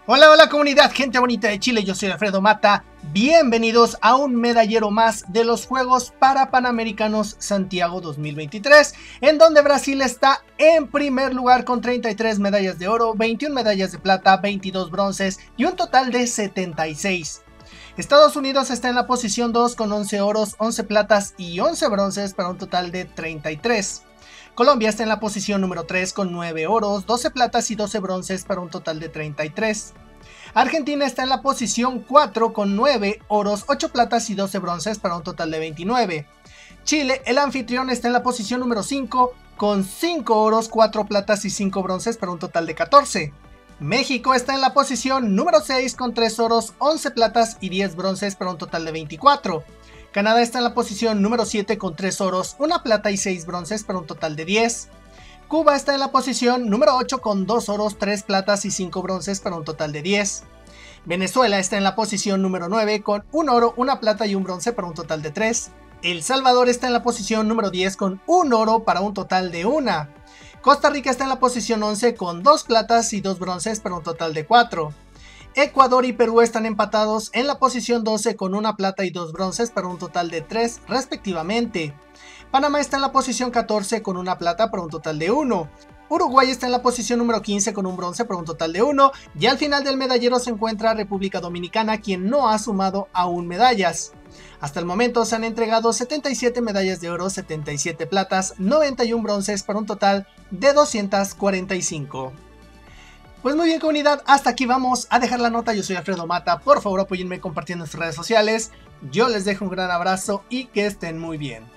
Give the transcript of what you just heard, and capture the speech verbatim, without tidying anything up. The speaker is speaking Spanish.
Hola, hola comunidad, gente bonita de Chile, yo soy Alfredo Mata. Bienvenidos a un medallero más de los Juegos para Panamericanos Santiago dos mil veintitrés, en donde Brasil está en primer lugar con treinta y tres medallas de oro, veintiuna medallas de plata, veintidós bronces y un total de setenta y seis. Estados Unidos está en la posición dos con once oros, once platas y once bronces para un total de treinta y tres. Colombia está en la posición número tres con nueve oros, doce platas y doce bronces para un total de treinta y tres. Argentina está en la posición cuatro con nueve oros, ocho platas y doce bronces para un total de veintinueve. Chile, el anfitrión, está en la posición número cinco con cinco oros, cuatro platas y cinco bronces para un total de catorce. México está en la posición número seis con tres oros, once platas y diez bronces para un total de veinticuatro. Canadá está en la posición número siete con tres oros, una plata y seis bronces para un total de diez. Cuba está en la posición número ocho con dos oros, tres platas y cinco bronces para un total de diez. Venezuela está en la posición número nueve con un oro, una plata y un bronce para un total de tres. El Salvador está en la posición número diez con un oro para un total de una. Costa Rica está en la posición once con dos platas y dos bronces para un total de cuatro. Ecuador y Perú están empatados en la posición doce con una plata y dos bronces para un total de tres respectivamente. Panamá está en la posición catorce con una plata para un total de uno. Uruguay está en la posición número quince con un bronce para un total de uno. Y al final del medallero se encuentra República Dominicana, quien no ha sumado aún medallas. Hasta el momento se han entregado setenta y siete medallas de oro, setenta y siete platas, noventa y uno bronces para un total de doscientas cuarenta y cinco. Pues muy bien comunidad, hasta aquí vamos a dejar la nota. Yo soy Alfredo Mata, por favor apóyenme compartiendo en sus redes sociales. Yo les dejo un gran abrazo y que estén muy bien.